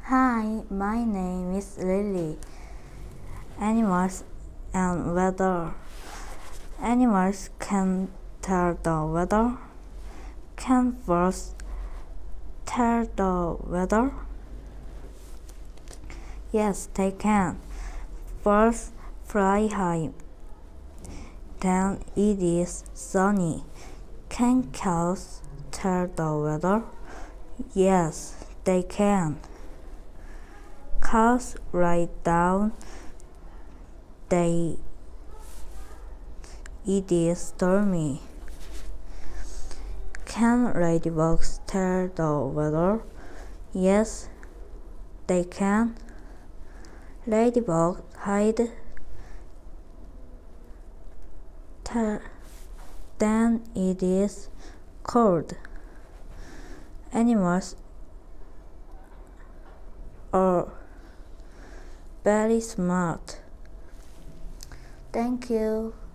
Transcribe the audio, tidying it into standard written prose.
Hi, my name is Lily. Animals and weather. Animals can tell the weather. Can birds tell the weather? Yes, they can. Birds fly high. Then it is sunny. Can cows tell the weather? Yes, they can. Cows lie down. It is stormy. Can ladybugs tell the weather? Yes, they can. Ladybugs hide. Then it is cold. Animals are very smart. Thank you.